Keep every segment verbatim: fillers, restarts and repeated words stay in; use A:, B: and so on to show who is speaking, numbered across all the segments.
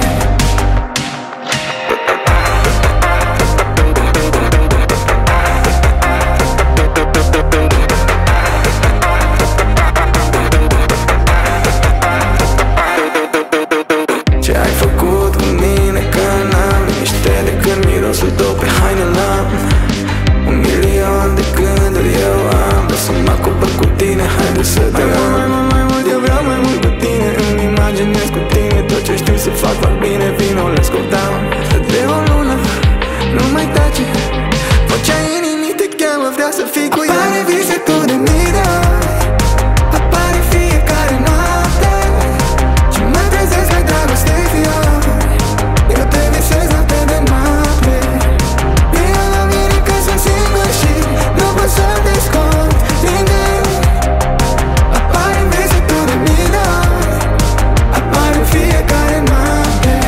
A: Ce ai făcut cu mine că n-am liniște decât mirosul tău pe haine l-am. Un milion de gânduri eu am, vreau să mă acopăr cu tine, haide să te am. Mai mult, mai mult, eu vreau mai mult cu tine, îmi imaginez cu tine tot ce știu să fac, fac bine, vino, let's go down. De o lună, nu mai tace, vocea inimii te cheamă, vreau să fii cu ea. Apare vise tu de mii de ori, apare fiecare noapte, și mă trezesc la dragostei fiori. Eu te visez noapte de noapte. Vino la mine că sunt singur și nu pot să te scot din gând. Apare vise tu de mii de ori, apare fiecare noapte.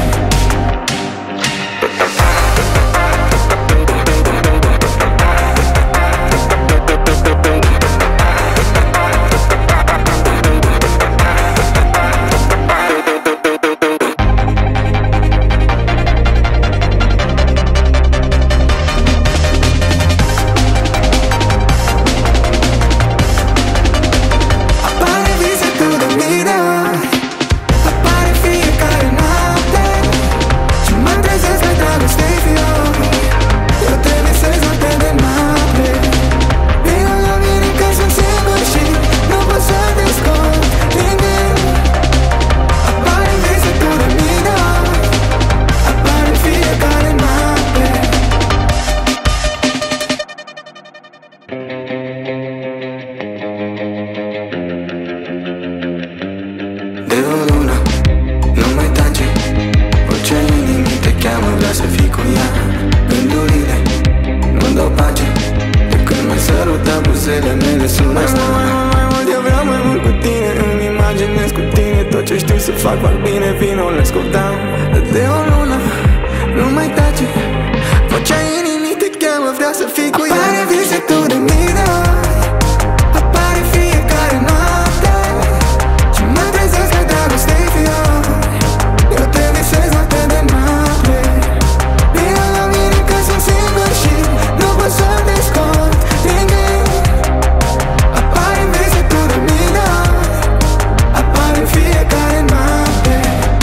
A: vrea să fii cu ea. Gândurile nu-mi dau pace de când mă săruta buzele mele sună. Mai mult, mai mult, mai mult, eu vreau mai mult cu tine. Îmi imaginez cu tine tot ce știu să fac, fac bine. Vino, let's go down. De o lună nu mai tace, vocea inimii te cheamă, vrea să fii cu ea. Apare vise tu de mii de ori, apare fiecare noapte și mă trezesc că dragostei fiori. Eu te visez noapte de noapte. Vino la mine că sunt singur și nu pot să te scot din gând. Apare vise tu de mii de ori, apare fiecare noapte.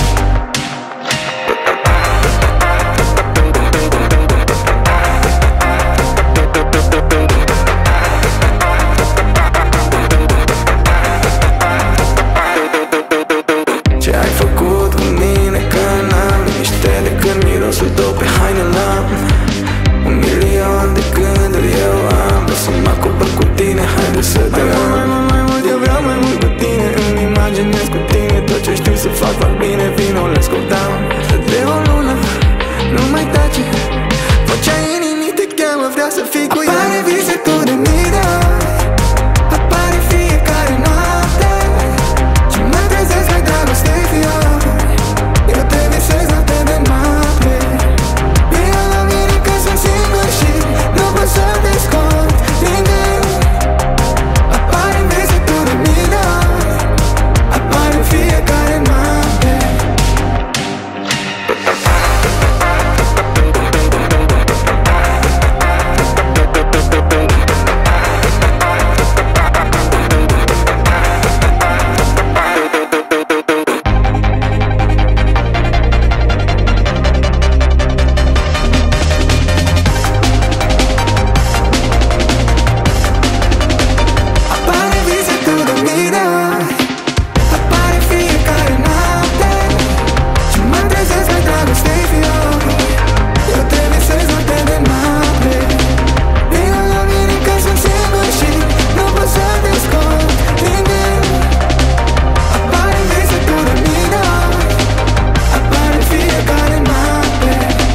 A: Ce ai făcut cu mine că n-am liniște decât mirosul tău pe haine l-am. Un milion de gânduri eu am, vreau să mă acopăr cu tine, haide să te am. Mai mult, mai mult, eu vreau mai mult cu tine. Îmi imaginez cu tine tot ce știu să fac, fac bine. Vino, let's go down. De o lună nu mai tace, vocea inimii te cheamă, vrea să fii cu ea. Apare vise tu de mii de ori, apare fiecare noapte și mă trezesc că dragostei fiori. Eu te visez noapte de noapte. Vino la mine că sunt singur și nu pot să te scot din gând. Apare vise tu de mii de ori, apare fiecare noapte. Apare vise tu de mii de ori, apare fiecare noapte și mă trezesc că dragostei fiori. Eu te visez noapte de noapte. Vino la mine că sunt singur și nu pot să te scot din gând. Apare vise tu de mii de ori, apare fiecare noapte.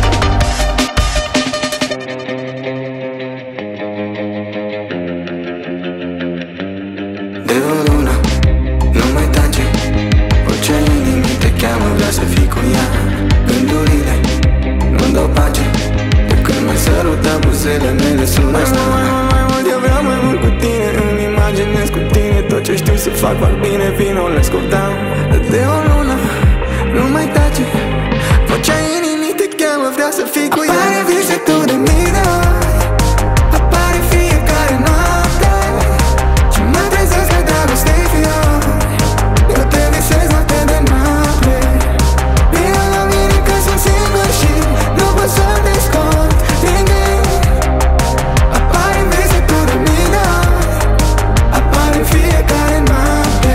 A: De o lună nu mai tace, vocea inimii te cheamă, vrea să fii cu ea. Gândurile nu-mi dau pace de când mă săruta buzele mele sună. Mai mult, mai mult, mai mult, eu vreau mai mult cu tine. Îmi imaginez cu tine tot ce știu să fac, fac bine. Vino, let's go down. De o lună nu mai tace, vocea inimii te cheamă, vrea să fii cu ea. Apare vise tu de mii de ori, apare fiecare noapte și mă trezesc că dragostei fiori. Eu te visez noapte de noapte. Vino la mine că sunt singur și nu pot să te scot din gând. Apare vise tu de mii de ori, apare fiecare noapte.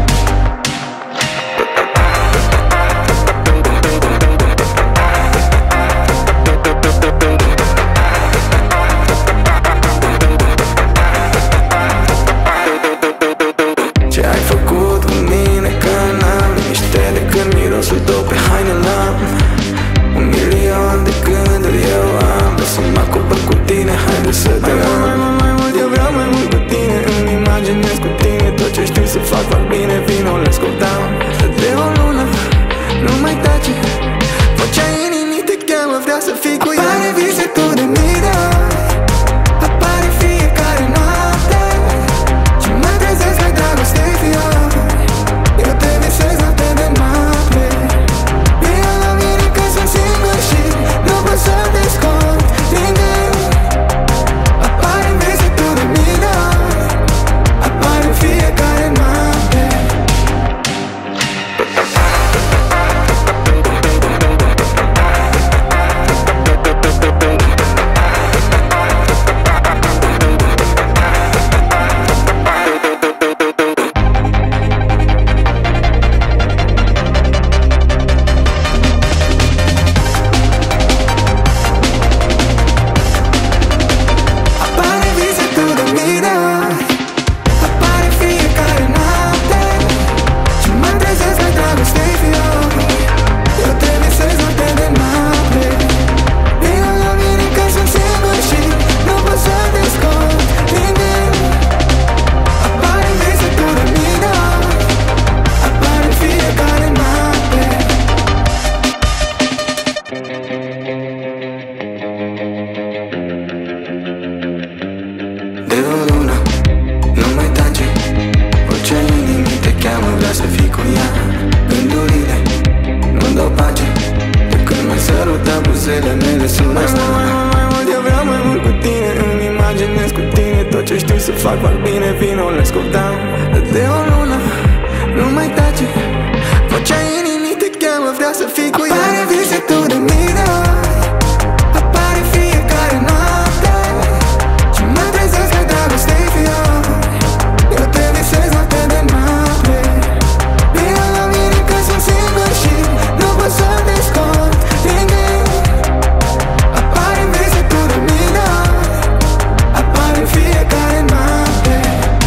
A: Ce ai făcut cu mine că n-am liniște decât mirosul tău pe haine l-am. Un milion de gânduri eu am, vreau să mă acopăr cu tine, haide să te am. Mai mult, mai mult, eu vreau mai mult cu tine. Îmi imaginez cu tine tot ce știu să fac, fac bine. Vino, let's go down. De o lună nu mai tace, vocea inimii te cheamă, vrea să fii cu ea. Apare vise tu de mii de ori, apare fiecare noapte și mă trezesc că dragostei fiori. fac, fac bine, vino, let's go down. De o lună, nu mai tace, vocea inimii te cheamă, vrea să fii cu ea. Apare vise tu de mii de ori, apare fiecare noapte, și mă trezesc că dragostei fiori. Eu te visez noapte de noapte. Vino la mine că sunt singur și nu pot să te scot din gând. Apare vise tu de mii de ori, apare fiecare noapte.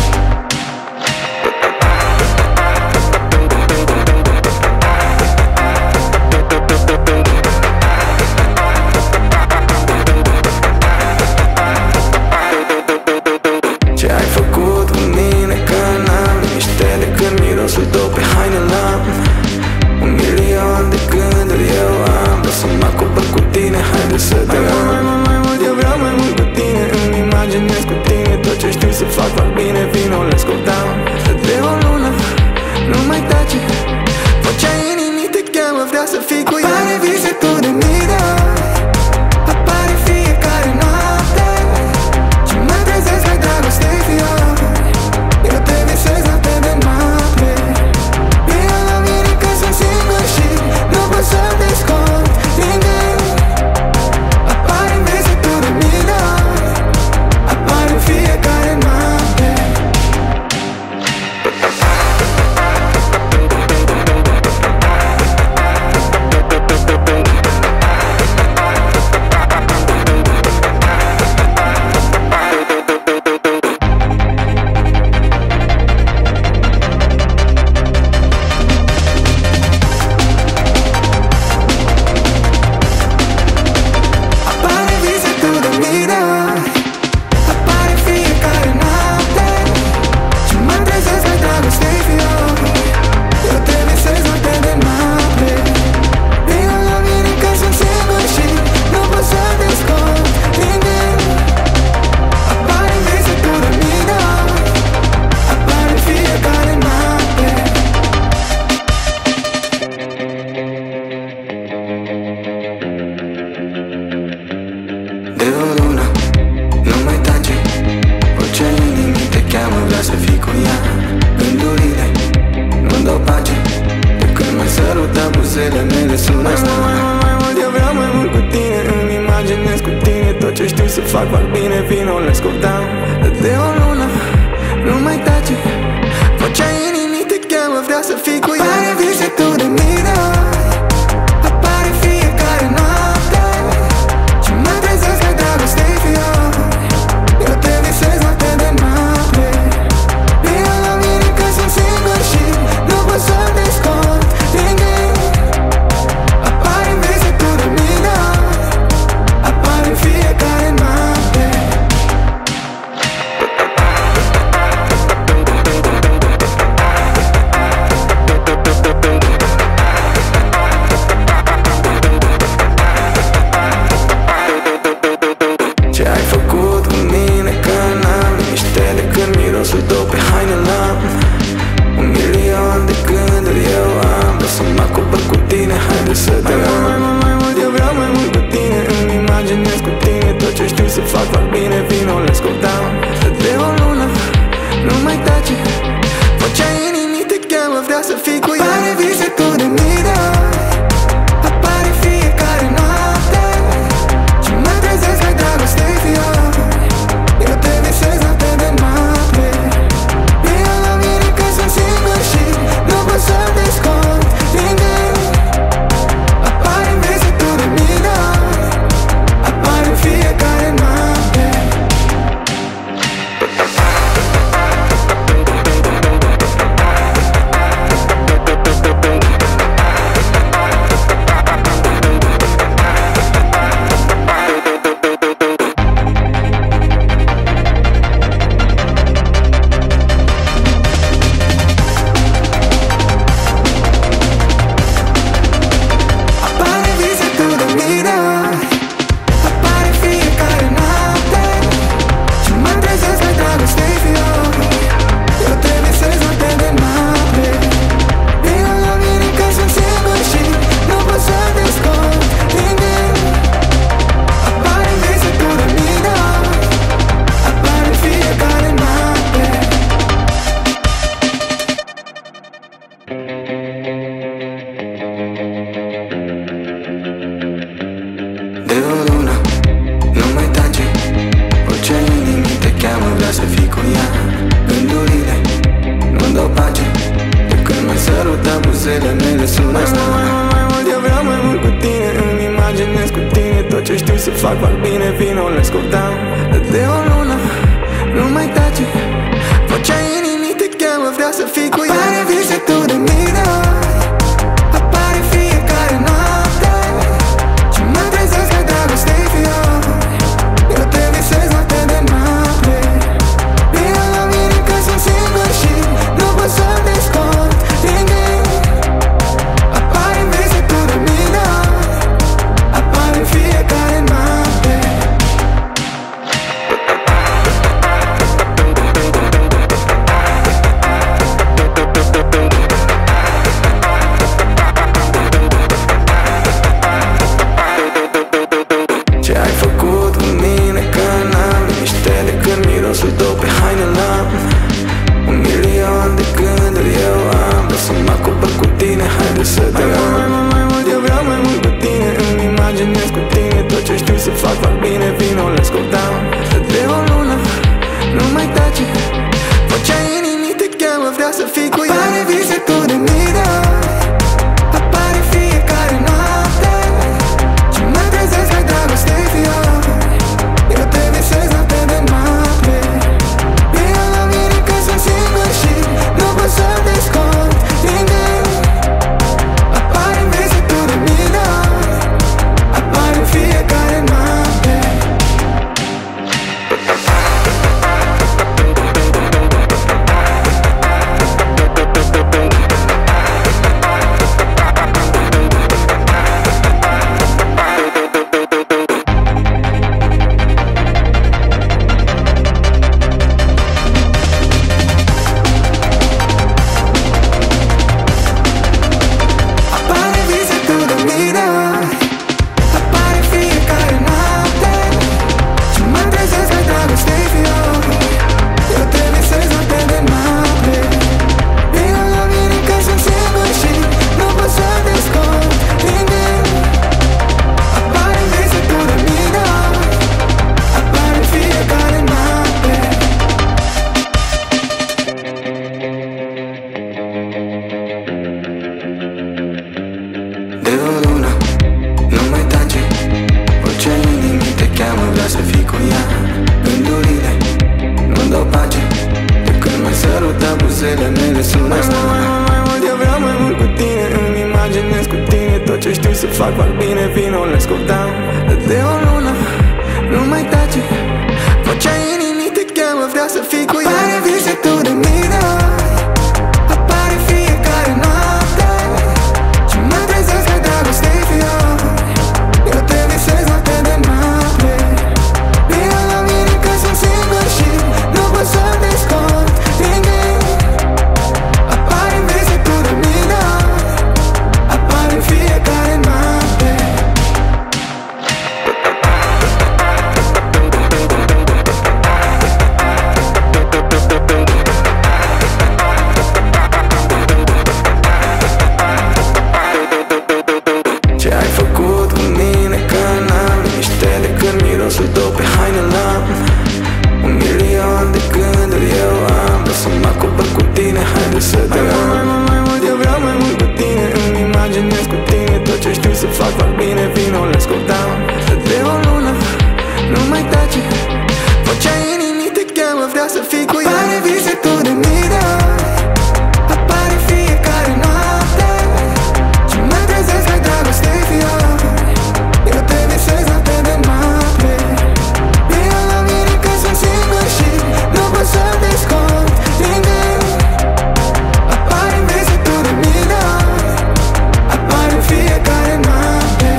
A: Ce ai făcut cu mine că n-am liniște decât mirosul tău pe haine lam. Un milion de gânduri eu am, vreau să mă acopăr cu tine, haide să te am. Mai mult, mai mult, eu vreau mai mult cu tine, îmi imaginez cu tine tot ce știu să fac, fac bine, vino, let's go down. De o lună, nu mai tace, vocea inimii te cheamă, vrea să fii cu ea. Apare vise tu de mii de ori, apare fiecare noapte, și mă trezesc că dragostei fiori. Eu te visez noapte de noapte. Vino la mine că sunt singur și nu pot să te scot din gând. Apare vise tu de mii de ori, apare fiecare noapte. Apare vise tu de mii de ori, apare fiecare noapte, și mă trezesc că dragostei fiori. Eu te visez noapte de noapte. Vino la mine că sunt singur și nu pot să te scot din gând. Apare vise tu de mii de ori, apare fiecare noapte. De o lună, nu mai tace, vocea inimii te cheamă, vrea să fii cu ea. Gândurile nu-mi dau pace, de când m-ai sărutat buzele mele sună. Mai mult, mai mult, mai mult, eu vreau mai mult cu tine, îmi imaginez cu tine tot ce știu să fac, fac bine, vino, let's go down. De o lună, nu mai tace, vocea inimii te cheamă, vrea să fii cu ea. Apare vise tu de mii de ori, apare fiecare noapte, și mă trezesc că dragostei fiori. Eu te visez noapte de noapte. Vino la mine că sunt singur și nu pot să te scot din gând. Apare vise tu de mii de ori, apare fiecare noapte. Ce ai făcut cu mine că n-am liniște decât mirosul tău pe haine lam. Un milion de gânduri eu am, vreau să mă acopăr cu tine, haide să te am. Mai mult, mai mult, eu vreau mai mult cu tine, îmi imaginez cu tine tot ce știu să fac, fac bine, vino, let's go down. De o lună, nu mai tace, vocea inimii te cheamă, vrea să fii cu ea. Apare vise tu de mii de ori, apare fiecare noapte, și mă trezesc că dragostei fiori. Eu te visez noapte de noapte. Vino la mine că sunt singur și nu pot să te scot din gând. Apare vise tu de mii de ori, apare fiecare noapte. buzele mele sună asta. Mai mult, mai mult, eu vreau mai mult cu tine. Îmi imaginez cu tine tot ce știu să fac, fac bine. Vino, let's go down. De o lună, nu mai tace. Vocea inimii te cheamă, vreau să fii cu ea. Apare vise tu de mii de ori, apare fiecare noapte și mă trezesc că dragoste-i fiori. Eu te visez noapte de noapte. Vino la mine că sunt singur și nu pot să te scot din gând. Apare vise tu de mii de ori, apare fiecare noapte. Ce ai făcut cu mine că n-am liniște decât mirosul tău pe haine l-am. Un milion de gânduri eu am, vreau să mă acopăr cu tine, haide să te am. Mai mult, mai mult, eu vreau mai mult cu tine. Îmi imaginez cu tine tot ce știu să fac, fac bine. Vino, let's go down. De o lună, nu mai tace. Vocea inimii te cheamă, vreau să fii cu ea. Apare vise tu de mii de ori, apare fiecare noapte și mă trezesc că dragoste-i fiori. Eu te visez noapte de noapte. Vino la mine că sunt singur și nu pot să te scot din gând. Apare vise tu de mii de ori, apare fiecare noapte. Apare vise tu de mii de ori, apare fiecare noapte și mă trezesc că dragoste-i fiori. Eu te visez noapte de noapte. Vino la mine că sunt singur și nu pot să te scot din gând. Apare vise tu de mii de ori, apare fiecare noapte. De o lună, nu mai tace. Vocea inimii te cheamă, vreau să fii cu ea. Gândurile nu-mi dau pace. De când m-ai sărutat, buzele mele sună asta. Mai mult, mai mult, eu vreau mai mult cu tine. Îmi imaginez cu tine tot ce știu să fac, fac bine. Vino, let's go down. De o lună, nu mai tace. Vocea inimii te cheamă, vreau să fii cu ea. Apare vise tu de mii de ori, apare fiecare noapte și mă trezesc că dragoste-i fiori. Eu te visez noapte de noapte. Vino la mine că sunt singur și nu pot să te scot din gând. Apare vise tu de mii de ori, apare fiecare noapte. Ce ai făcut cu mine că n-am liniște decât mirosul tău pe haine l-am. Un milion de gânduri eu am, vreau să mă acopăr cu tine, haide să te am. Mai mult, mai mult, eu vreau mai mult cu tine. Îmi imaginez cu tine tot ce știu să fac, fac bine. Vino, let's go down. De o lună, nu mai tace. Vocea inimii te cheamă, vreau să fii cu ea. Apare vise tu de mii de ori, apare fiecare noapte și mă trezesc că dragoste-i fiori. Eu te visez noapte de noapte. Vino la mine că sunt singur și nu pot să te scot din gând. Apare vise tu de mii de ori, apare fiecare noapte.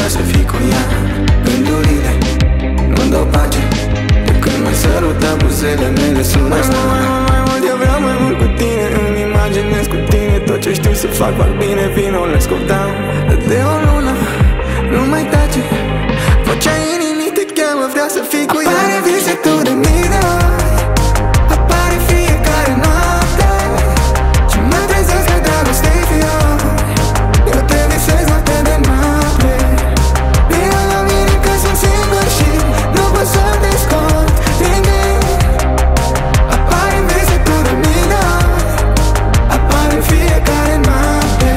A: vrea să fii cu ea. Gândurile nu-mi dau pace, de când mă săruta buzele mele sună asta. Mai mult, mai mult, eu vreau mai mult cu tine. Îmi imaginez cu tine tot ce știu să fac, fac bine. Vino, let's go down. De o lună nu mai tace, vocea inimii te cheamă, vrea să fii cu ea. Apare vise tu de mii de ori, apare fiecare noapte, și mă trezesc că dragostei fiori. Eu te visez noapte de noapte. Vino la mine că sunt singur și nu pot să te scot din gând. Apare vise tu de mii de ori, apare fiecare noapte.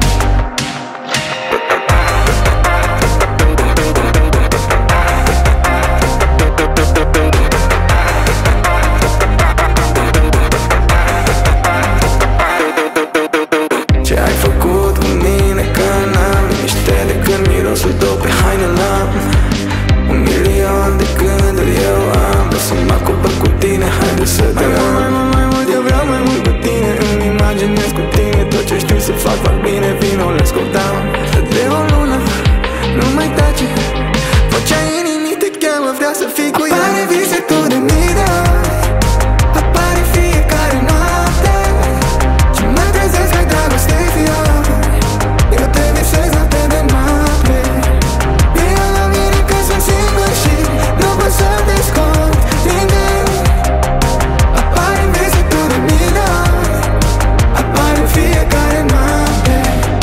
A: Ce ai făcut cu mine că n-am liniște de când mirosul tău pe haine l-am. Un milion de gânduri eu am, vreau să mă acopăr cu tine, haide să te am. Mai mult, mai mult, eu vreau mai mult cu tine. Îmi imaginez cu tine tot ce știu să fac, fac bine. Vino, let's go down. De o lună nu mai tace, vocea inimii te cheamă, vrea să fii cu ea. Apare vise tu de mii de ori, apare fiecare noapte, și mă trezesc că dragostei fiori. Eu te visez noapte de noapte. Vino la mine că sunt singur și nu pot să te scot din gând. Apare vise tu de mii de ori, apare fiecare noapte.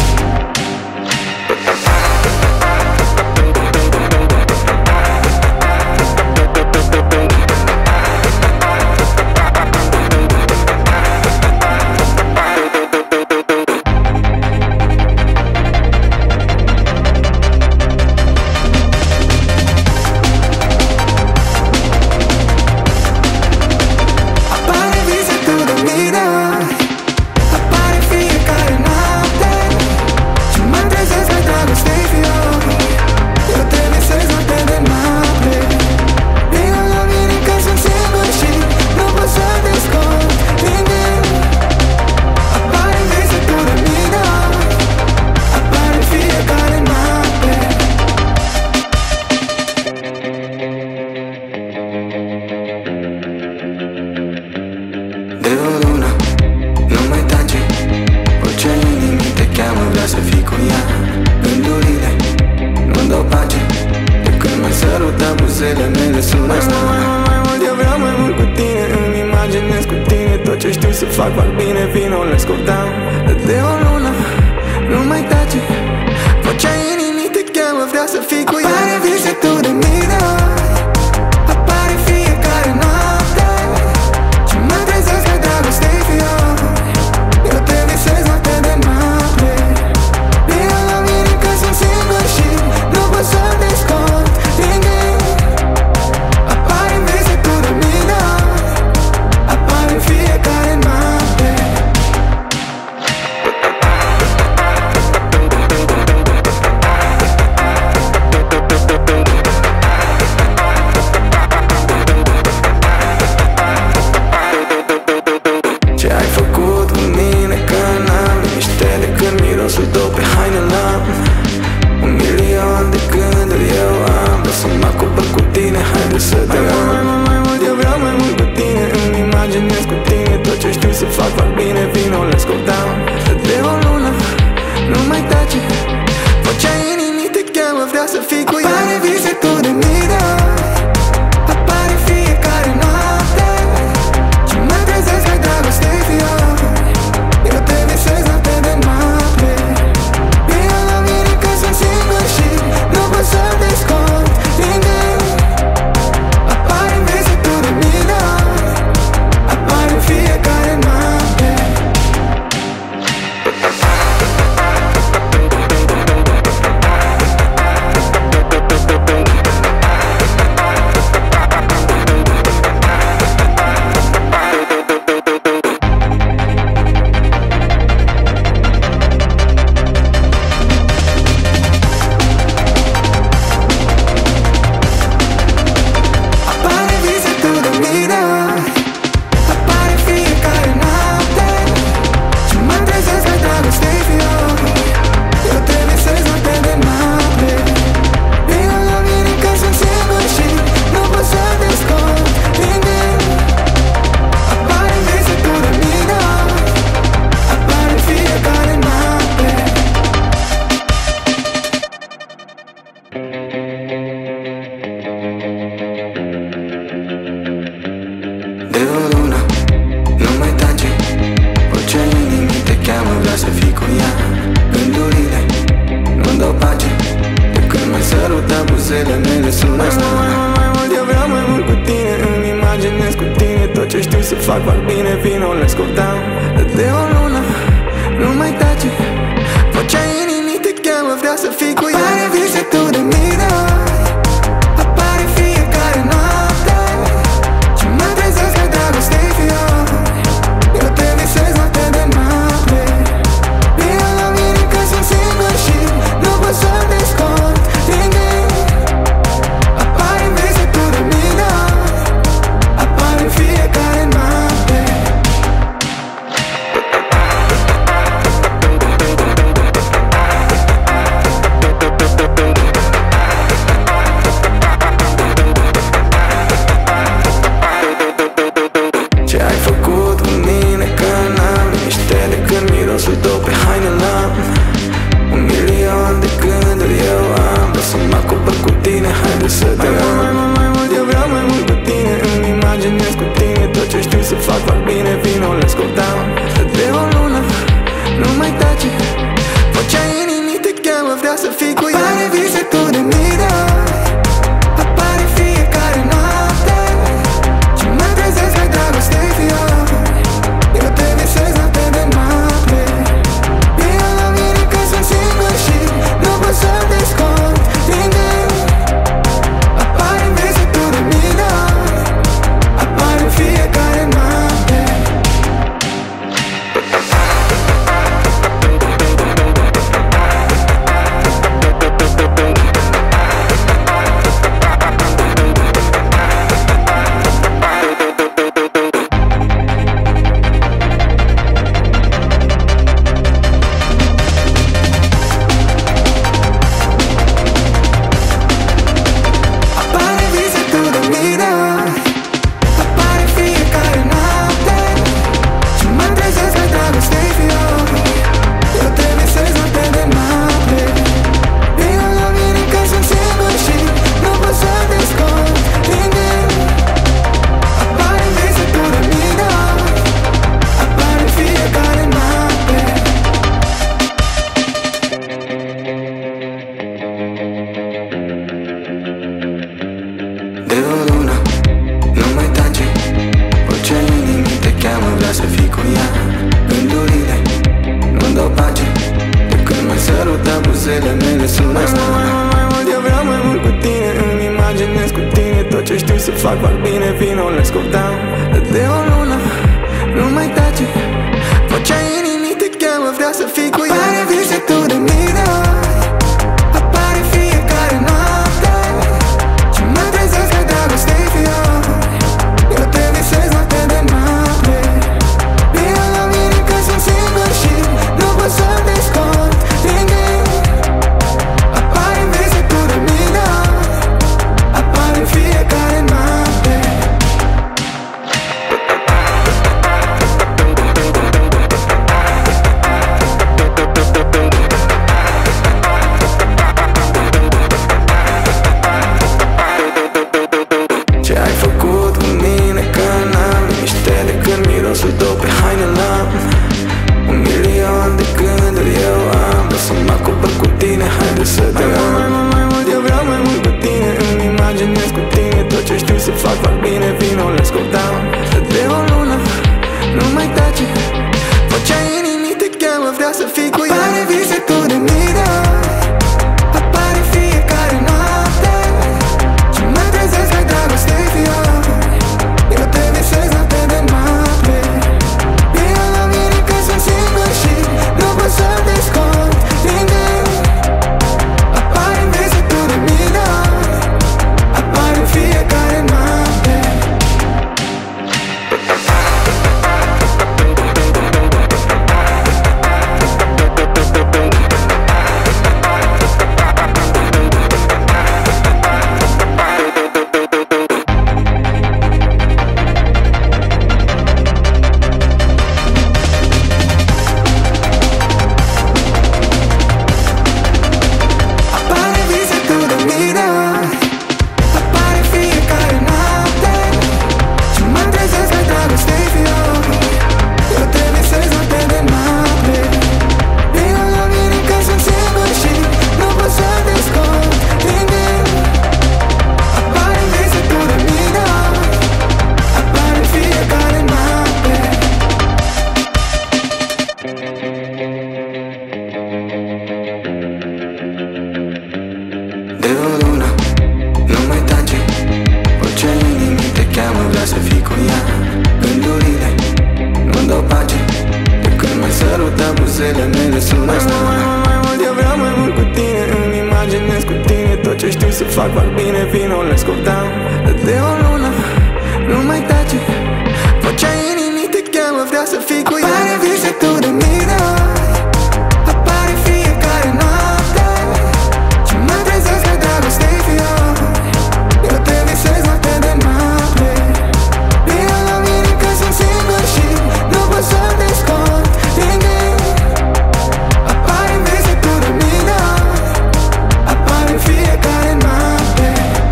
A: Apare vise tu de mii de ori, apare fiecare noapte, și mă trezesc că dragostei fiori. Eu te visez noapte de noapte. Vino la mine că sunt singur și nu pot să te scot din gând. Apare vise tu de mii de ori, apare fiecare noapte. De o lună nu mai tace, vocea inimii te cheamă, vrea să fii cu ea. Gândurile nu-mi dau pace, de când mă săruta buzele mele sună asta. Mai mult, mai mult, eu vreau mai mult cu tine. Îmi imaginez cu tine tot ce știu să fac, fac bine. Vino, let's go down. De o lună nu mai tace, vocea inimii te cheamă, vrea să fii cu ea. Apare vise tu de mii de ori, apare fiecare noapte, și mă trezesc că dragostei fiori. Eu te visez noapte de noapte. Vino la mine că sunt singur și nu pot să te scot din gând. Apare vise tu de mii de ori, apare fiecare noapte. fac, fac bine, vino, let's go down. De o lună, nu mai tace, vocea inimii te cheamă, vrea să fii cu ea. Apare vise tu de mine, apare fiecare noapte și mă trezesc că dragoste-i fior. Eu te visez noapte de noapte. Vino la mine că sunt singur și nu pot să-mi descont nimic. Apare vise tu de mine, apare fiecare noapte. Ce ai făcut cu mine că n-am liniște de când mirosul tău pe haine l-am. Un milion de gânduri eu am, vreau să mă acopăr cu tine, haide să te am. Mai mult, mai mult, eu vreau mai mult cu tine, îmi imaginez cu tine tot ce știu să fac, fac bine, vino, let's go down. De o lună, nu mai tace, vocea inimii te cheamă, vrea să fii cu ea. Apare vise tu de mine, apare fiecare noapte și mă trezesc că dragoste-i fior. Eu te visez noapte de noapte. Vino la mine că sunt singur și nu pot să-mi descont nimic. Apare vise tu de mine, apare fiecare noapte. Apare vise tu de mine, apare fiecare noapte și mă trezesc că dragoste-i fior. Eu te visez noapte de noapte. Vino la mine că sunt singur și nu pot să-mi descont nimic. Apare vise tu de mine, apare fiecare noapte. De o lună, nu mai tace, vocea inimii te cheamă, vrea să fii cu ea. Gândurile nu-mi dau pace, de când m-ai sărutat buzele mele sunt mai mai, mai, mai mult, eu vreau mai mult cu tine, îmi imaginez cu tine tot ce știu să fac, fac bine, vino, let's go down. De o lună, nu mai tace, vocea inimii te cheamă, vrea să fii cu ea. Apare vise tu de mine, apare fiecare noapte și mă trezesc că dragoste-i fior. Eu te visez noapte de noapte. Vino la mine că sunt singur și nu pot să-mi descont nimic. Apare vise tu de mine, apare fiecare noapte. Ce ai făcut cu mine că n-am liniște de când mirosul tău pe haine l-am. Un milion de gânduri eu am, vreau să mă acopăr cu tine, haide să te am. Mai mult, mai mult, eu vreau mai mult cu tine, îmi imaginez cu tine tot ce știu să fac, fac bine, vino, let's go down. De o lună, nu mai tace, vocea inimii te cheamă, vrea să fii cu ea. Apare vise tu de mine, apare fiecare noapte și mă trezesc că dragoste-i fior. Eu te visez noapte de noapte. Vino la mine că sunt singur și nu pot să-mi descont nimic. Apare vise tu de mine, apare fiecare noapte. visele mele sunt astea. Mai mult, mai mult, eu vreau mai mult cu tine. Îmi imaginez cu tine tot ce știu să fac, fac bine. Vino, let's go down. De o lună, nu mai tace. Vocea inimii te cheamă, vrea să fii cu ea. Apare vise tu de mine, apare fiecare noapte și mă trezesc că dragostei fior. Eu te visez noapte de noapte. Vino la mine că sunt singur și nu pot să te scot din gând. Apare vise tu de mine, apare fiecare noapte.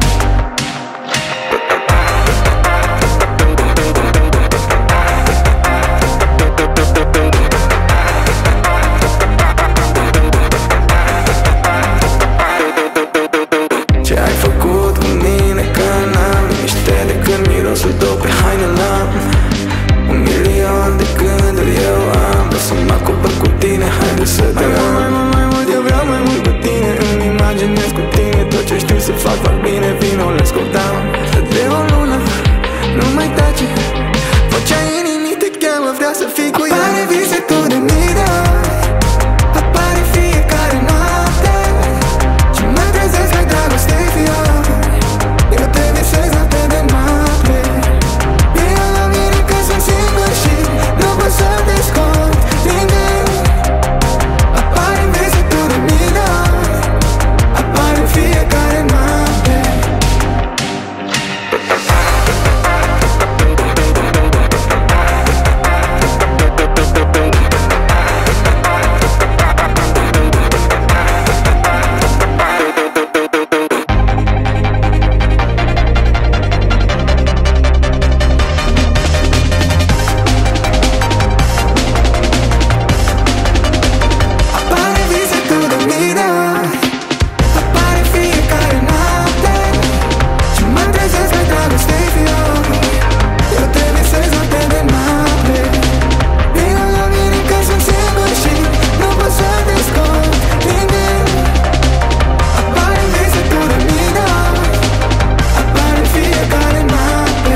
A: Ce ai făcut cu mine că n-am liniște decât mirosul tău pe haine l-am. Un milion de gânduri eu am, vreau să mă acopăr cu tine, haide să te am. Mai mult, mai mult, eu vreau mai mult cu tine. Îmi imaginez cu tine tot ce știu să fac, fac bine. Vino, let's go down. De o lună, nu mai tace. Vocea inimii te cheamă, vrea să fii cu ea. Apare vise tu de mine, apare fiecare noapte și mă trezesc că dragostei fior. Eu te visez noapte de noapte. Vino la mine că sunt singur și nu pot să te scot din gând. Apare vise tu de mine, apare fiecare noapte. Apare vise tu de mine, apare fiecare noapte și mă trezesc că dragostei fior. Eu te visez noapte de noapte. Vino la mine că sunt singur și nu pot să te scot din gând. Apare vise tu de mine, apare fiecare noapte.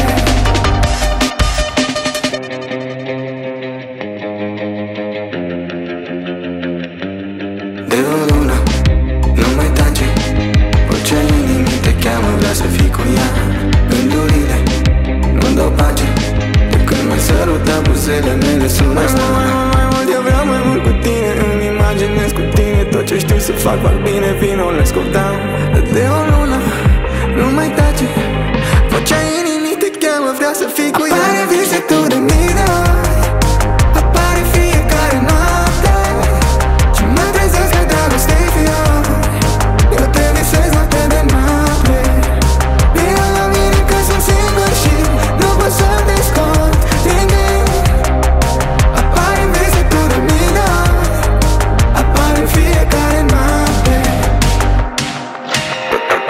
A: De o lună, nu mai tace. Vocea inimii te cheamă, vrea să fii cu ea. Gândurile nu-mi dau pace. De când m-ai sărutat, buzele mele sunt astea. Mai mult, mai mult, eu vreau mai mult cu tine. Îmi imaginez cu tine tot ce știu să fac, fac bine. Vino, let's go down. De o lună, nu mai tace. Vocea inimii te cheamă, vrea să fii cu ea. Apare vise tu de mine, apare fiecare noapte și mă trezesc că dragostei fior. Eu te visez noapte de noapte. Vino la mine că sunt singur și nu pot să te scot din gând. Apare vise tu de mine, apare fiecare noapte.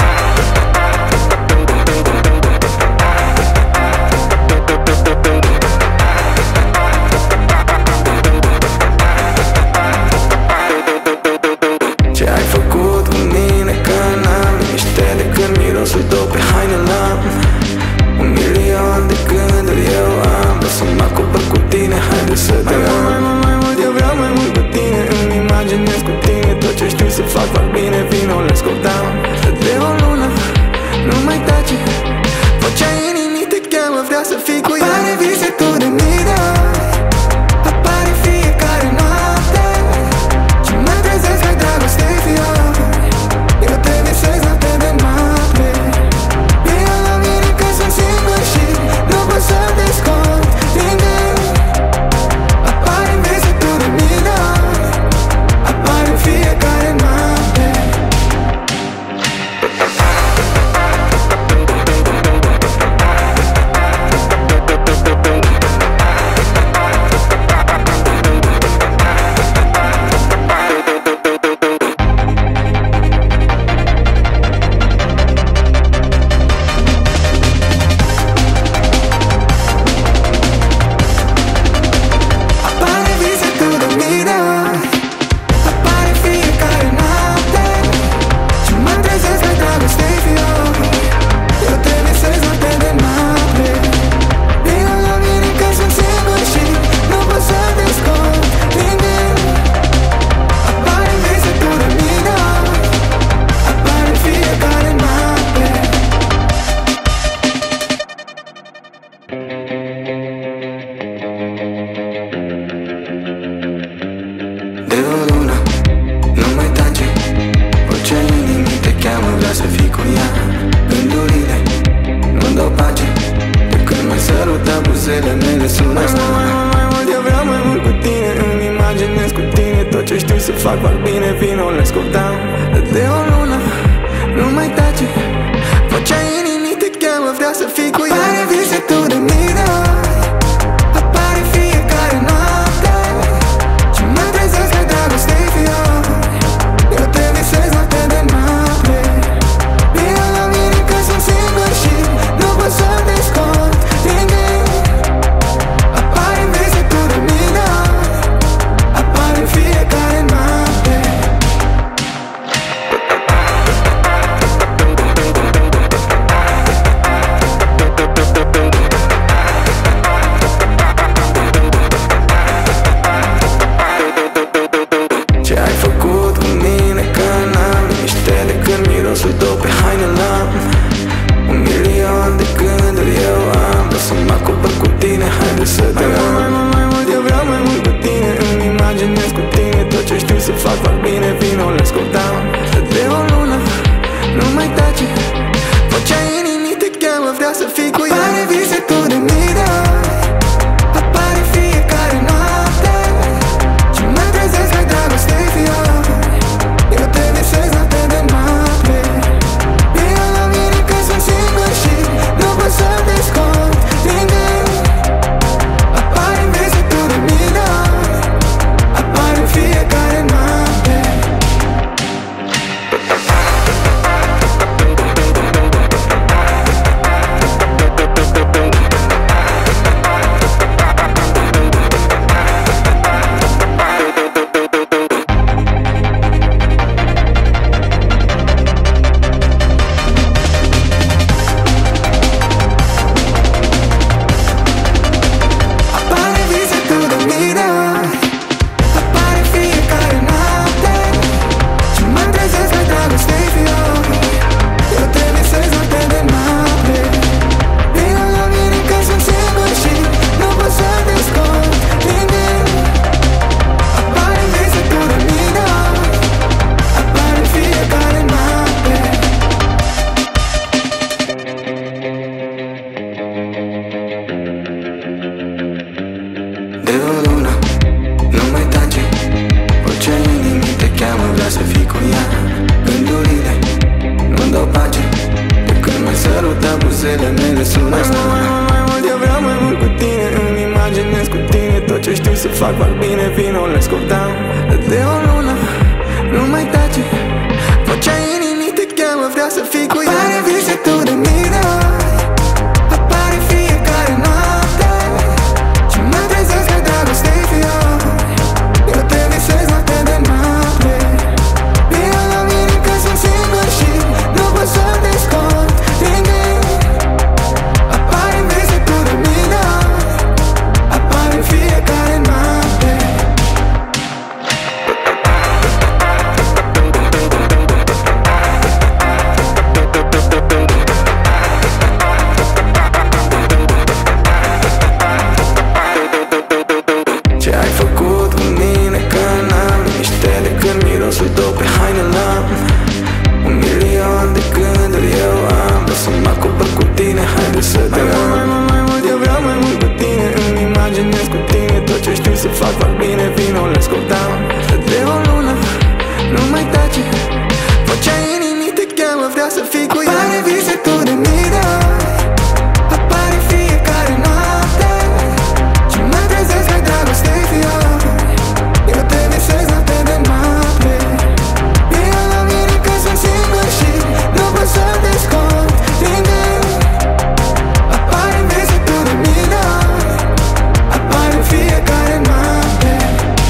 A: ce știu să fac, fac bine, vino, let's go down. De o lună, nu mai tace, vocea inimii te cheamă, vrea să fii cu ea. Apare vise tu de mii de ori, apare fiecare noapte, și mă trezesc că dragostei fiori. Eu te visez noapte de noapte. Vino la mine că sunt singur și nu pot să te scot din gând. Apare vise tu de mii de ori, apare fiecare noapte. Ce ai făcut cu mine că n-am liniște decât mirosul tău pe haine l-am. Un milion de gânduri eu am, vreau să mă acopăr cu tine, haide să te am. Mai mult, mai mult, eu vreau mai mult cu tine, îmi imaginez cu tine tot ce știu să fac, fac bine, vino, let's go down. De o lună, nu mai tace, vocea inimii te cheamă, vrea să fii cu ea. Apare vise tu de mii de ori, apare fiecare noapte, și mă trezesc că dragostei fiori. Eu te visez noapte de noapte. Vino la mine că sunt singur și nu pot să te scot din gând. Apare vise tu de mii de ori, apare fiecare noapte. Apare vise tu de mii de ori, apare fiecare noapte, și mă trezesc că dragostei fiori. Eu te visez noapte de noapte. Vino la mine că sunt singur și nu pot să te scot din gând. Apare vise tu de mii de ori, apare fiecare noapte. De o lună, nu mai tace, vocea inimii te cheamă, vrea să fii cu ea. Gândurile nu-mi dau pace, de când mă sărută buzele mele sună. Mai mult, mai mult, mai mult, eu vreau mai mult cu tine, îmi imaginez cu tine tot ce știu să fac, fac bine, vino, let's go down. De o lună, nu mai tace, vocea inimii te cheamă, vrea să fii cu ea. Apare vise tu de mii de ori, apare fiecare noapte, și mă trezesc că dragostei fiori. Eu te visez noapte de noapte. Vino la mine că sunt singur și nu pot să te scot din gând. Apare vise tu de mii de ori, apare fiecare noapte. Ce ai făcut cu mine că n-am liniște decât mirosul tău pe haine l-am. Un milion de gânduri eu am, vreau să mă acopăr cu tine, haide să te am. Mai mult, mai mult, eu vreau mai mult cu tine, îmi imaginez cu tine tot ce știu să fac, fac bine, vino, let's go down. De o lună, nu mai tace, vocea inimii te cheamă, vrea să fii cu ea. Apare vise tu de mii de ori, apare fiecare noapte, și mă trezesc că dragostei fiori. Eu te visez noapte de noapte. Vino la mine că sunt singur și nu pot să te scot din gând. Apare vise tu de mii de ori, apare fiecare noapte.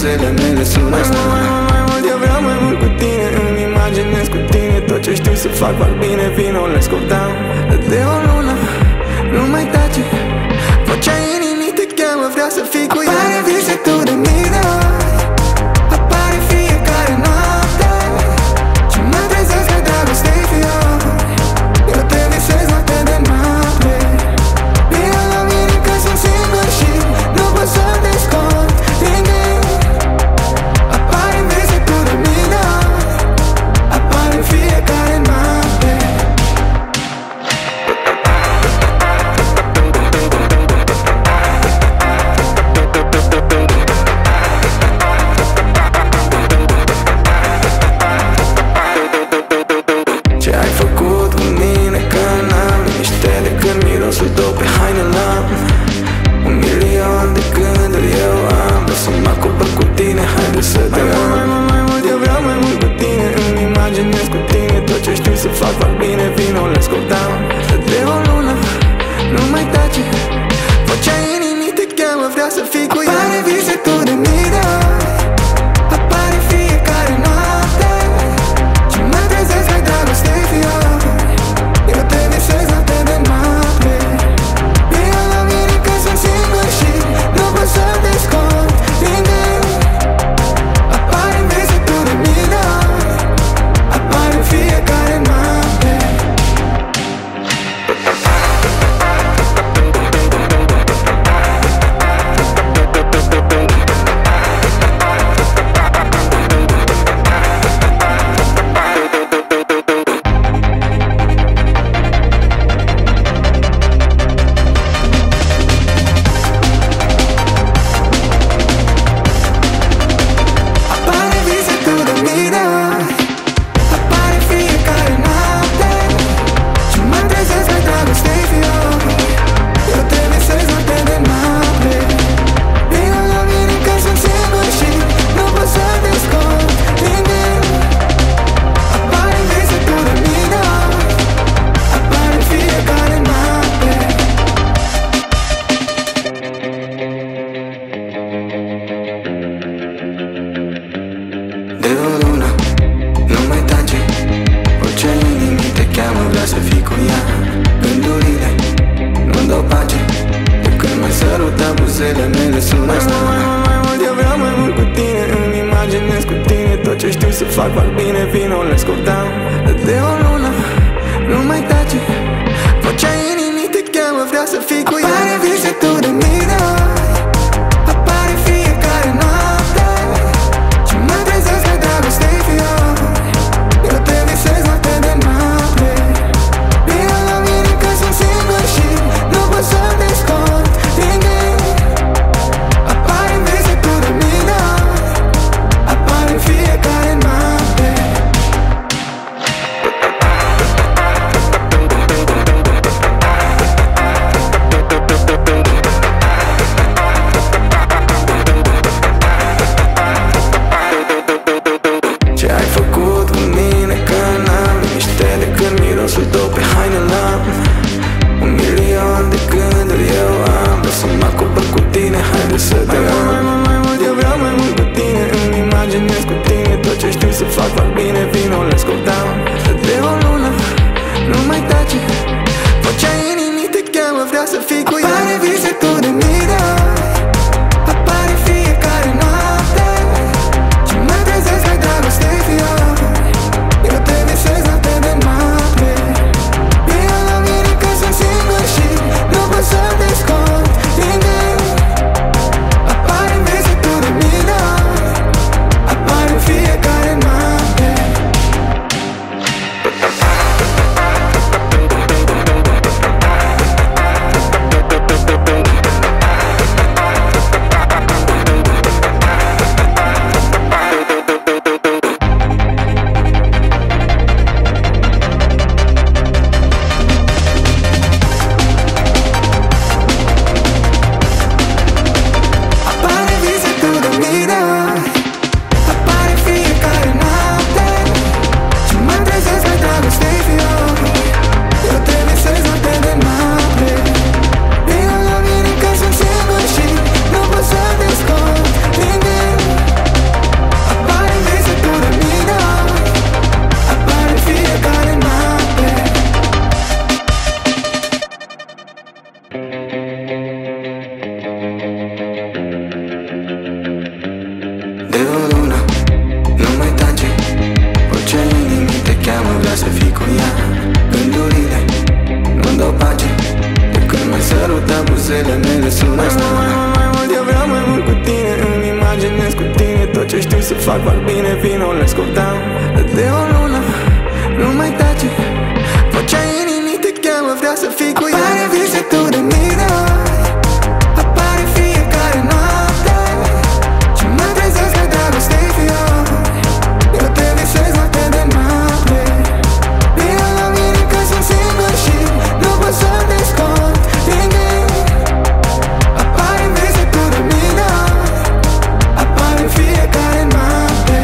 A: buzele mele sunt astea. Mai mult eu vreau mai mult cu tine, îmi imaginez cu tine tot ce știu să fac, fac bine, vino, let's go down. De o lună, nu mai tace, vocea inimii te cheamă, vreau să fii cu ea. Apare vise tu de mii de ori, apare fiecare noapte și mă trezesc că dragostei fiori. Eu te visez noapte de noapte. Vino la mine că sunt singur și nu pot să te scot din gând. Apare vise tu de mii de ori, apare fiecare noapte. Ce ai făcut cu mine că n-am liniște decât mirosul tău pe hainele. Un milion de gânduri eu am, vreau să mă acopăr cu tine, haide să te am. Mai mult, mai mult, eu vreau mai mult cu tine, îmi imaginez cu tine tot ce știu să fac, fac bine, vino, let's go down. De o lună, nu mai tace, vocea inimii te cheamă, vreau să fii cu ea. Apare vise tu de mii de ori, apare fiecare noapte și mă trezesc că dragostei fiori. Eu te visez noapte de noapte. Vino la mine că sunt singur și nu pot să te scot din gând. Apare vise tu de mii de ori, apare fiecare noapte. Apare vise tu de mii de ori, apare fiecare noapte și mă trezesc că dragostei fiori. Eu te visez noapte de noapte. Vino la mine că sunt singur și nu pot să te scot din gând. Apare vise tu de mii de ori, apare fiecare noapte. De o lună, nu mai tace, vocea inimii te cheamă, vreau să fii cu ea. Gândurile nu-mi dau pace, de când m-ai sărutat buzele mele sunt astea. Mai mult, mai mult, eu vreau mai mult cu tine, îmi imaginez cu tine tot ce știu să fac, fac bine, vino, let's go down. De o lună, nu mai tace, vocea inimii te cheamă, vreau să fii cu ea. Apare vise tu de mii de ori, apare fiecare noapte și mă trezesc că dragostei fiori. Eu te visez noapte de noapte. Vino la mine că sunt singur și nu pot să te scot din gând. Apare vise tu de mii de ori, apare fiecare noapte. vrea să fii cu ea. Gândurile nu-mi dau pace de când mă săruta buzele mele sub asta. Mai mult, mai mult, eu vreau mai mult cu tine. Îmi imaginez cu tine tot ce știu să fac, fac bine. Vino, let's go down. De o lună nu mai tace, vocea inimii te cheamă, vrea să fii cu ea. Apare vise tu de mine, apare fiecare noapte și mă trezesc că dragoste-i fior. Eu te visez noapte de noapte. Vino la mine că sunt singur și nu pot să te scot din gând. Apare vise tu de mine, apare fiecare noapte.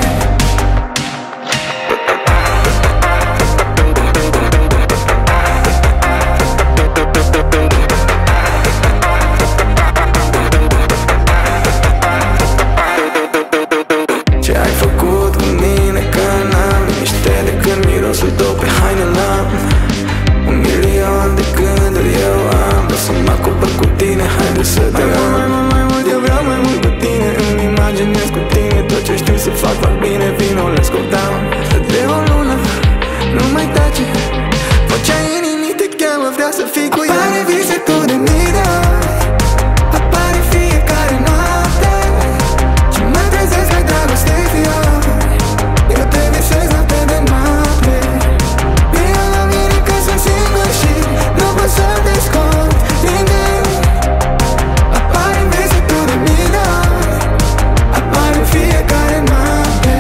A: Ce ai făcut cu mine că n-am liniște decât mirosul tău pe haine l-am. Un milion de gânduri eu am, vreau să mă acopăr cu tine, haide să te am. Mai mult, mai mult, eu vreau mai mult cu tine. Îmi imaginez cu tine tot ce știu să fac, fac bine. Vino, let's go down. De o lună nu mai tace, vocea inimii te cheamă, vrea să fii cu ea. Apare vise tu de mine, apare fiecare noapte și mă trezesc că dragoste-i fior. Eu te visez noapte de noapte. Vino la mine că sunt singur și nu pot să te scot din gând. Apare vise tu de mine, apare fiecare noapte.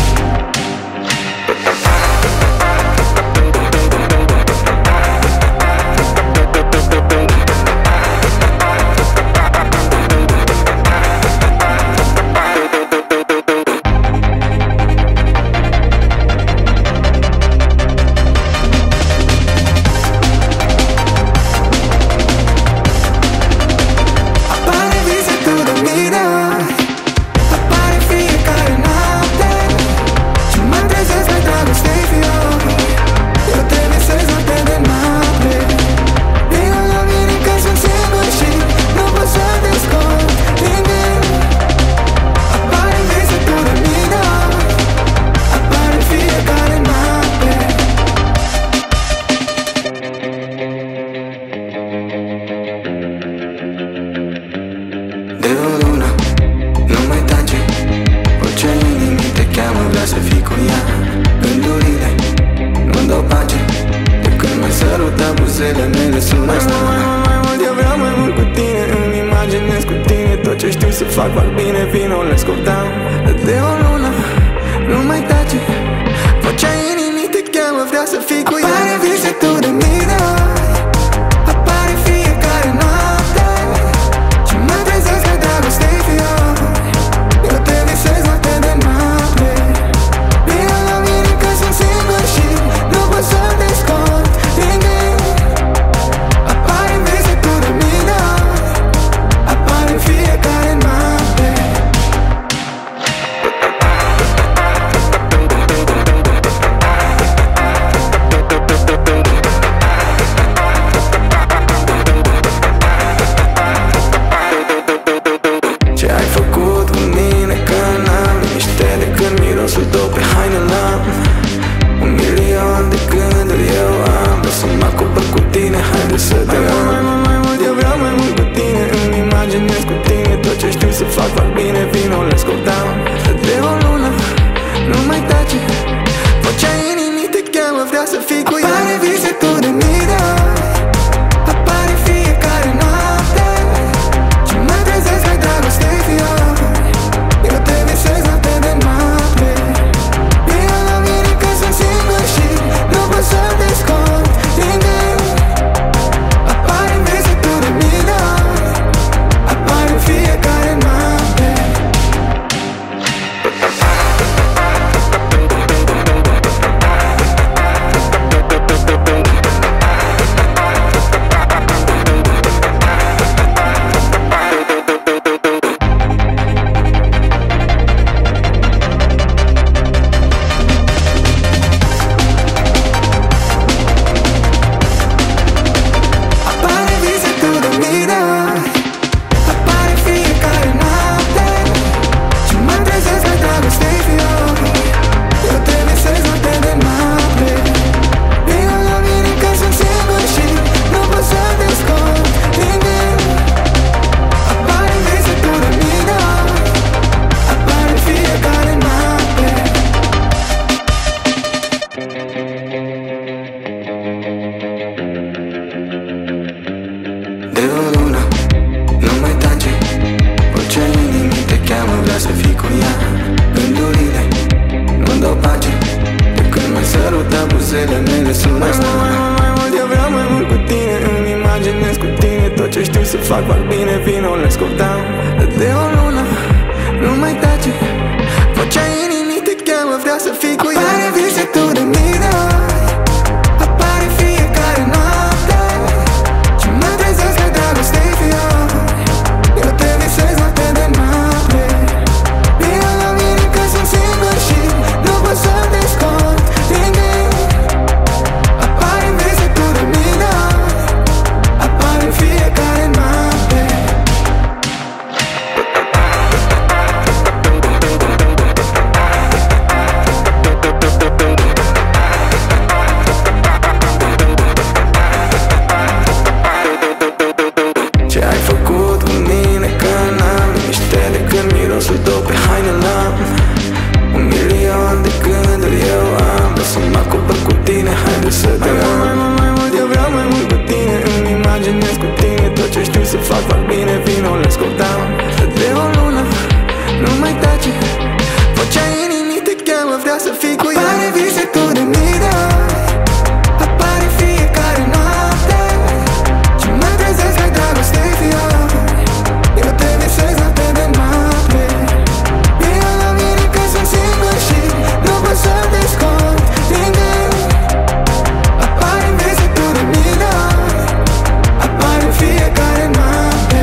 A: Apare vise tu de mine, apare fiecare noapte și mă trezesc că dragoste-i fior. Eu te visez noapte de noapte. Vino la mine că sunt singur și nu pot să te scot din gând. Apare vise tu de mine, apare fiecare noapte. De o lună nu mai tace, vocea inimii te cheamă, vrea să fii cu ea. Gândurile nu-mi dau pace de când mă săruta buzele mele sub asta. Mai mult, mai mult, eu vreau mai mult cu tine. Îmi imaginez cu tine tot ce știu să fac, fac bine. Vino, let's go down. De o lună nu mai tace, vocea inimii te cheamă, vrea să fii cu ea. Apare vise tu de mine, apare fiecare noapte și mă trezesc că dragoste-i fior. Eu te visez noapte de noapte. Vino la mine că sunt singur și nu pot să te scot din gând. Apare vise tu de mine, apare fiecare noapte. fac, fac bine, vino, let's go down. De o lună, nu mai tace, vocea inimii te cheamă, vrea să fii cu ea. Apare vise tu de mii de ori, apare fiecare noapte, și mă trezesc că dragoste-i fiori. Eu te visez noapte de noapte. Vino la mine că sunt singur și nu pot să te scot din gând. Apare vise tu de mii de ori, apare fiecare noapte. Ce ai făcut cu mine că n-am liniște decât mirosul tău pe haine l-am. Un milion de gânduri eu am, vreau să mă acopăr cu tine, haide să te am. Mai mult, mai mult, eu vreau mai mult cu tine, îmi imaginez cu tine tot ce știu să fac, fac bine, vino, let's go down. De o lună, nu mai tace, vocea inimii te cheamă, vrea să fii cu ea. Apare vise tu de mii de ori, apare fiecare noapte, și mă trezesc că dragoste-i fiori. Eu te visez noapte de noapte. Vino la mine că sunt singur și nu pot să te scot din gând. Apare vise tu de mii de ori, apare fiecare noapte.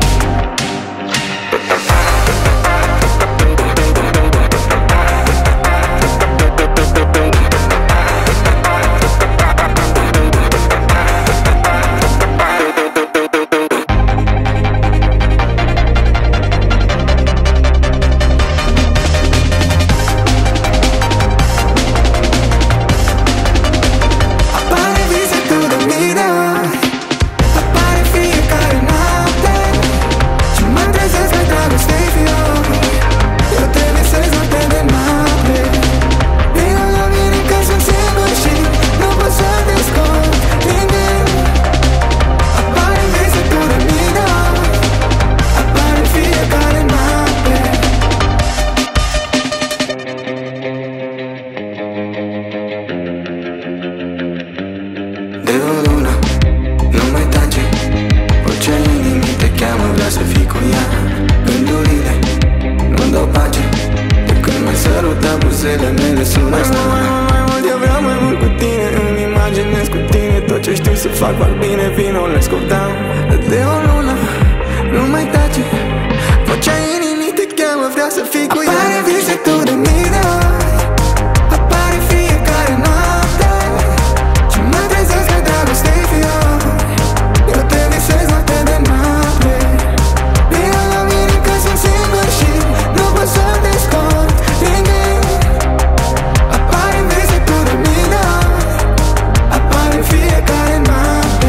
A: Apare vise tu de mii de ori, apare fiecare noapte, și mă trezesc că dragoste-i fiori. Eu te visez noapte de noapte. Vino la mine că sunt singur și nu pot să te scot din gând. Apare vise tu de mii de ori, apare fiecare noapte. De o lună, nu mai tace, vocea inimii te cheamă, vrea să fii cu ea. Gândurile nu-mi dau pace, de când m-ai sărutat buzele mele sunt mai stare. Mai mult, mai mult, eu vreau mai mult cu tine, îmi imaginez cu tine tot ce știu să fac, fac bine, vino, let's go down. De o lună, nu mai tace, vocea inimii te cheamă, vrea să fii cu ea. Apare vise tu de mii de ori, apare fiecare noapte, și mă trezesc că dragoste-i fiori. Eu te visez noapte de noapte. Vino la mine că sunt singur și nu pot să te scot din gând. Apare vise tu de mii de ori, apare fiecare noapte.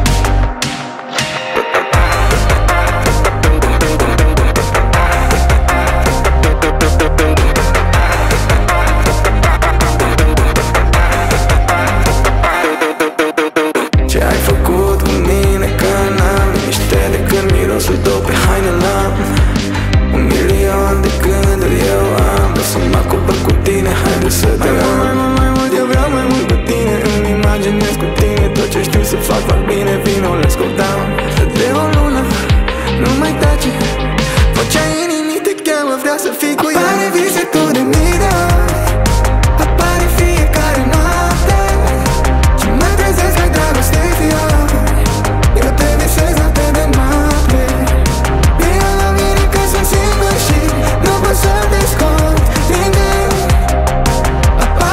A: Ce ai făcut cu mine că n-am liniște decât mirosul tău pe haine l-am. Un milion de gânduri eu am, vreau să mă acopăr cu tine, haide să te am. Mai mult, mai mult, eu vreau mai mult cu tine, îmi imaginez cu tine tot ce știu să fac, fac bine, vino, let's go down. De o lună, nu mai tace, vocea inimii te cheamă, vrea să fii cu ea. Apare vise tu de mii de ori, apare fiecare noapte, și mă trezesc că dragoste-i fiori. Eu te visez noapte de noapte. Vino la mine că sunt singur și nu pot să te scot din gând. Apare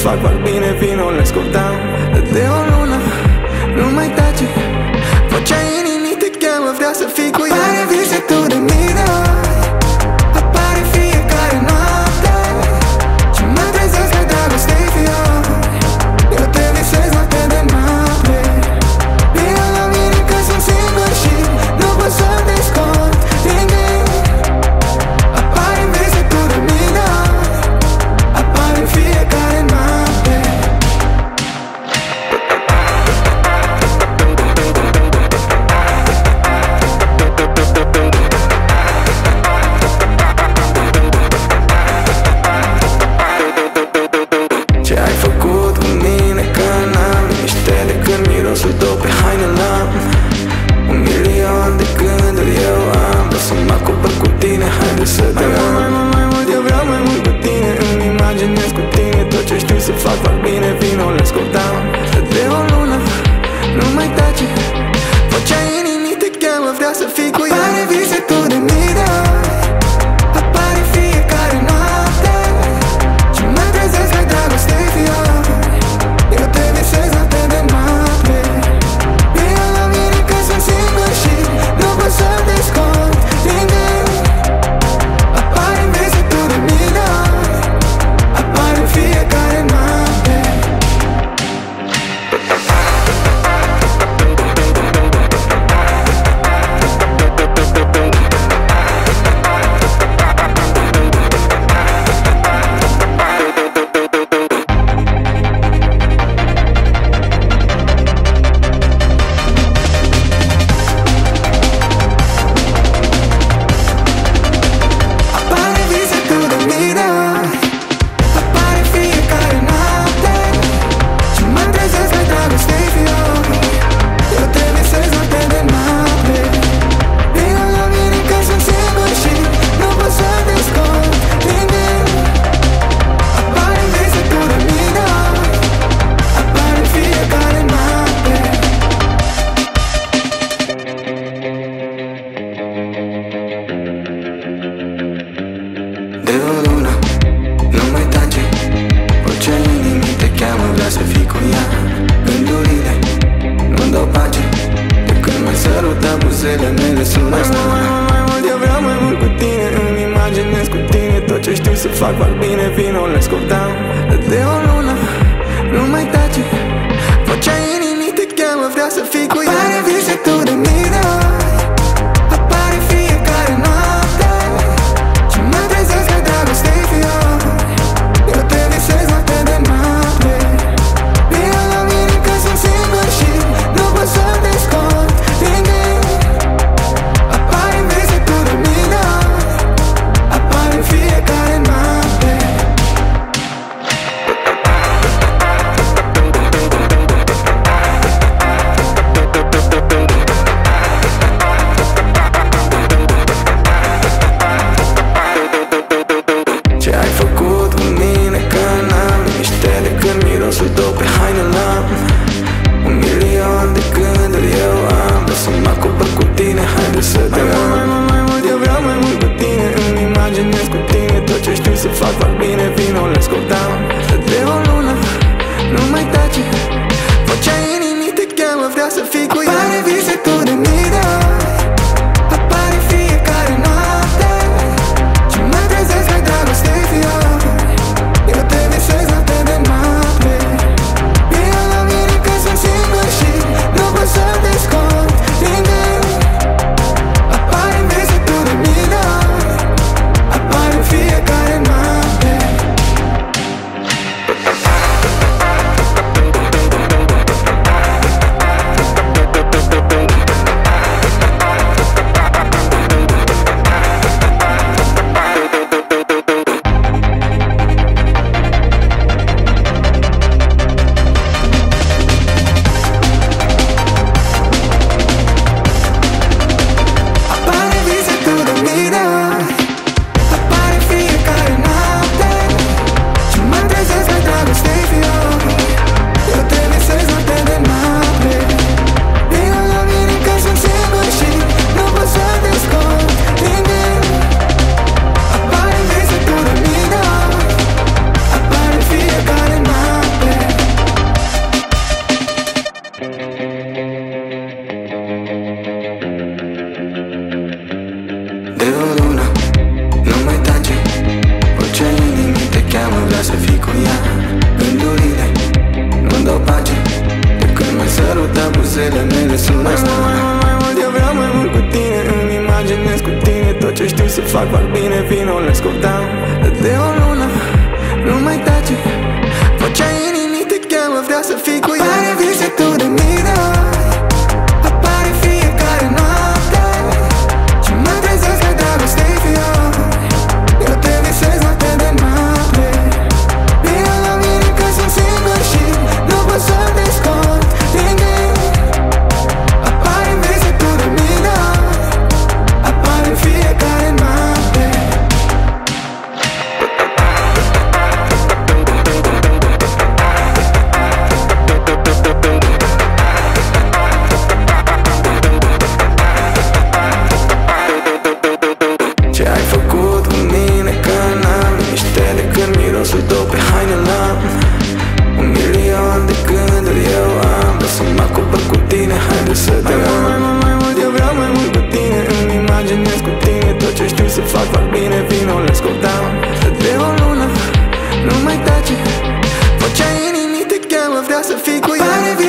A: fac, fac bine, vino, let's go down. De o lună, nu mai tace, vocea inimii te cheamă, vrea să fii cu ea. Apare vise tu de mii de ori, apare fiecare noapte și mă trezesc că dragoste-i fiori. Eu te visez noapte de noapte. Vino la mine că sunt singur și nu pot să te scot din gând. Apare vise tu de mii de ori, apare fiecare noapte. Ce ai făcut cu mine că n-am liniște de când mirosul tău pe haine l-am. Un milion de gânduri eu am, vreau să mă acopăr cu tine, haide să te am. Mai mult, mai mult, eu vreau mai mult cu tine, îmi imaginez cu tine tot ce știu să fac, fac bine, vino, let's go down. De o lună, nu mai tace, vocea inimii te cheamă, vrea să fii cu ea. Apare vise tu de mii de ori, apare fiecare noapte și mă trezesc că dragoste-i fiori. Eu te visez noapte de noapte. Vino la mine că sunt singur și nu pot să te scot din gând. Apare vise tu de mii de ori, apare fiecare noapte. Apare vise tu de mii de ori, apare fiecare noapte și mă trezesc că dragoste-i fiori. Eu te visez noapte de noapte. Vino la mine că sunt singur și nu pot să te scot din gând. Apare vise tu de mii de ori, apare fiecare noapte. De o lună, nu mai tace, vocea inimii te cheamă, vrea să fii cu ea. Gândurile nu-mi dau pace, de când m-ai sărutat buzele mele sunt mai mult, mai mult, mai mult, eu vreau mai mult cu tine, îmi imaginez cu tine tot ce știu să fac, fac bine, vino, let's go down. De o lună, nu mai tace, vocea inimii te cheamă, vrea să fii cu ea. Apare vise tu de mii de ori, apare fiecare noapte și mă trezesc că dragoste-i fiori. Eu te visez noapte de noapte. Vino la mine că sunt singur și nu pot să te scot din gând. Apare vise tu de mii de ori, apare fiecare noapte. De o lună nu mai tace, orice inimii te cheamă, vrea să fii cu ea. Gândurile nu-mi dau pace, de când m-ai sărutat buzele mele sunt mai mai, mai mult eu vreau mai mult cu tine. Îmi imaginez cu tine tot ce știu să fac, fac bine, vino, let's go down. De o lună nu mai tace, vocea inimii te cheamă, vrea să fii cu ea. Apare vise tu de mine, apare fiecare noapte și mă trezesc că dragoste-i fior. Eu te visez noapte de noapte. Vino la mine că sunt singur și nu pot să te scot din gând. Apare vise tu de mine, apare fiecare noapte. Ce ai făcut cu mine că n-am liniște decât mirosul tău pe hainele am. Un milion de gânduri eu am, vreau să mă acopăr cu tine, haide să te am. Mai mult, mai mult, eu vreau mai mult cu tine. Îmi imaginez cu tine tot ce știu să fac, fac bine, vino, let's go down. De o lună nu mai tace, vocea inimii te cheamă, vrea să fii cu ea.